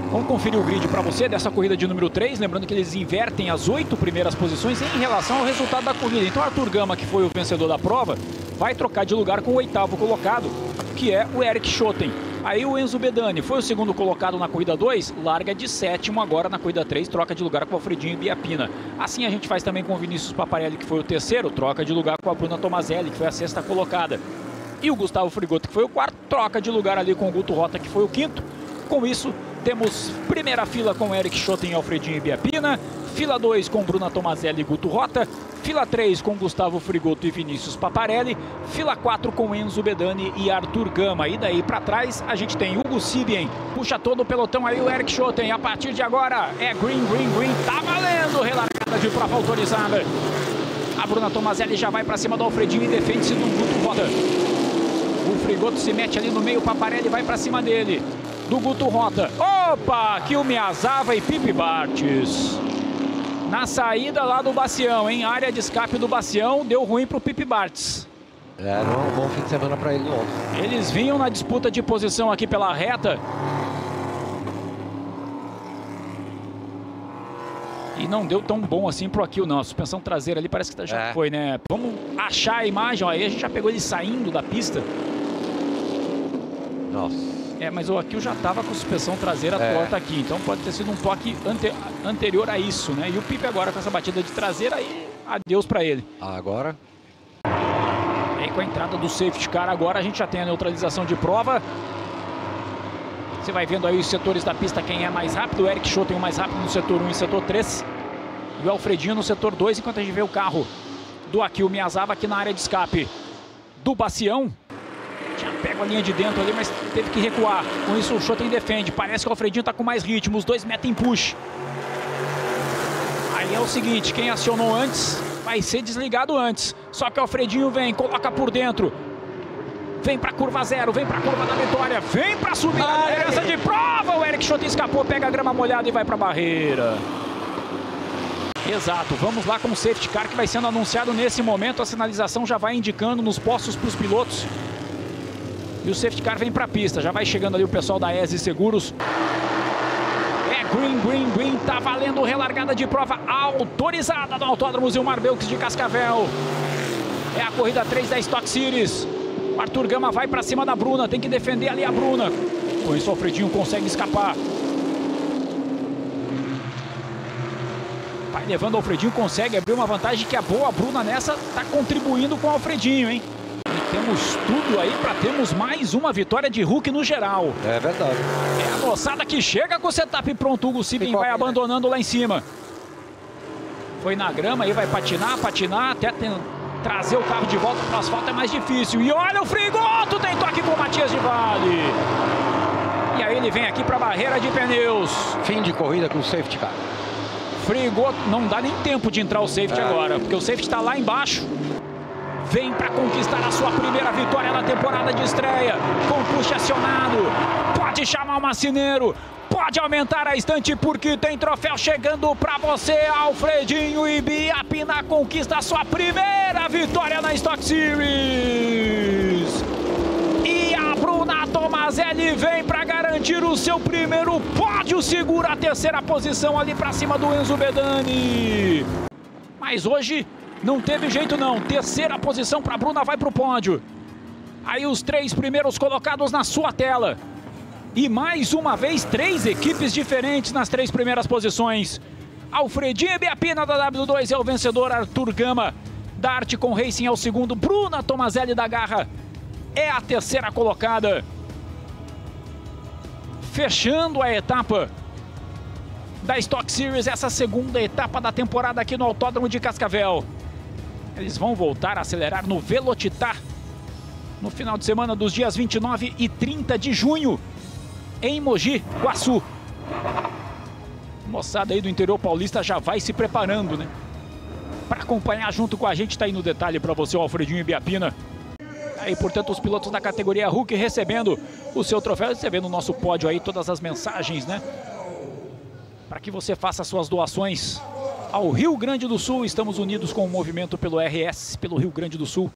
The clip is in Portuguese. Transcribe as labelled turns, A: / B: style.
A: Vamos conferir o grid para você dessa corrida de número 3, lembrando que eles invertem as 8 primeiras posições em relação ao resultado da corrida. Então Arthur Gama, que foi o vencedor da prova, vai trocar de lugar com o 8º colocado, que é o Eric Schotten. Aí o Enzo Bedani foi o segundo colocado na corrida 2, larga de 7º agora na corrida 3, troca de lugar com o Alfredinho Biapina. Assim a gente faz também com o Vinícius Paparelli, que foi o terceiro, troca de lugar com a Bruna Tomazelli, que foi a 6ª colocada. E o Gustavo Frigoto, que foi o 4º, troca de lugar ali com o Guto Rota, que foi o 5º. Com isso, temos primeira fila com Eric Schotten e Alfredinho Biapina, fila 2 com Bruna Tomazelli e Guto Rota, fila 3 com Gustavo Frigoto e Vinícius Paparelli, fila 4 com Enzo Bedani e Arthur Gama. E daí para trás a gente tem Hugo Sibien, puxa todo o pelotão aí o Eric Schotten. A partir de agora é green, tá valendo, relargada de prova autorizada. A Bruna Tomazelli já vai para cima do Alfredinho e defende-se do Guto Rota. O Frigoto se mete ali no meio, Paparelli vai para cima dele. Do Guto Rota. Opa! Aqui o Miazava e Pipe Bartes. Na saída lá do Bacião, hein? Área de escape do Bacião deu ruim pro Pipe Bartes.
B: Era um bom fim de semana para ele ontem.
A: Eles vinham na disputa de posição aqui pela reta. E não deu tão bom assim pro Akil, não. A suspensão traseira ali parece que já foi, né? Vamos achar a imagem, ó. Aí a gente já pegou ele saindo da pista.
B: Nossa.
A: Mas o Akil já estava com a suspensão traseira torta aqui, então pode ter sido um toque anterior a isso, né? E o Pipe agora com essa batida de traseira aí, adeus para ele.
B: Agora.
A: E aí com a entrada do safety car agora a gente já tem a neutralização de prova. Você vai vendo aí os setores da pista, quem é mais rápido. O Eric Schotten o mais rápido no setor 1 e setor 3. E o Alfredinho no setor 2, enquanto a gente vê o carro do Akil Miazava aqui na área de escape do Bacião. Já pega a linha de dentro ali, mas teve que recuar. Com isso o Schotten defende. Parece que o Alfredinho está com mais ritmo. Os dois metem push. Aí é o seguinte, quem acionou antes vai ser desligado antes. Só que o Alfredinho vem, coloca por dentro. Vem para a curva 0, vem para a curva da vitória. Vem para subir a liderança de prova. O Eric Schotten escapou, pega a grama molhada e vai para a barreira. Exato, vamos lá com o safety car que vai sendo anunciado nesse momento. A sinalização já vai indicando nos postos para os pilotos. E o safety car vem para a pista, já vai chegando ali o pessoal da ESE Seguros. É green, tá valendo relargada de prova autorizada do Autódromo Zilmar Belks de Cascavel. É a corrida 3 da Stock Series. O Arthur Gama vai para cima da Bruna, tem que defender ali a Bruna. Com isso o Alfredinho consegue escapar. Vai levando o Alfredinho, consegue abrir uma vantagem que a boa Bruna nessa tá contribuindo com o Alfredinho, hein? Temos tudo aí para termos mais uma vitória de Hulk no geral.
B: É verdade.
A: É a moçada que chega com o setup pronto. Hugo Sibien vai abandonando lá em cima. Foi na grama aí, vai patinar, até trazer o carro de volta para o asfalto é mais difícil. E olha o Frigoto, tem toque com o Matias de Vale. E aí ele vem aqui para a barreira de pneus.
B: Fim de corrida com o safety car.
A: Frigoto, não dá nem tempo de entrar o safety agora, porque o safety está lá embaixo. Vem para conquistar a sua primeira vitória na temporada de estreia. Com push acionado. Pode chamar o macineiro. Pode aumentar a estante porque tem troféu chegando para você. Alfredinho e Biapina conquista a sua primeira vitória na Stock Series. E a Bruna Tomazelli vem para garantir o seu primeiro pódio. Segura a terceira posição ali para cima do Enzo Bedani. Mas hoje não teve jeito não, terceira posição para a Bruna, vai para o pódio. Aí os 3 primeiros colocados na sua tela. E mais uma vez, 3 equipes diferentes nas 3 primeiras posições. Alfredinho Biapina da W2 é o vencedor, Arthur Gama da Articon Racing é o segundo, Bruna Tomazelli da Garra é a terceira colocada. Fechando a etapa da Stock Series, essa segunda etapa da temporada aqui no Autódromo de Cascavel. Eles vão voltar a acelerar no Velocitar no final de semana dos dias 29 e 30 de junho em Mogi Guaçu. Moçada aí do interior paulista já vai se preparando, né? Para acompanhar junto com a gente, tá aí no detalhe para você o Alfredinho e Biapina. Aí, portanto, os pilotos da categoria Hulk recebendo o seu troféu, recebendo o nosso pódio aí, todas as mensagens, né? Para que você faça suas doações ao Rio Grande do Sul. Estamos unidos com o movimento pelo RS, pelo Rio Grande do Sul.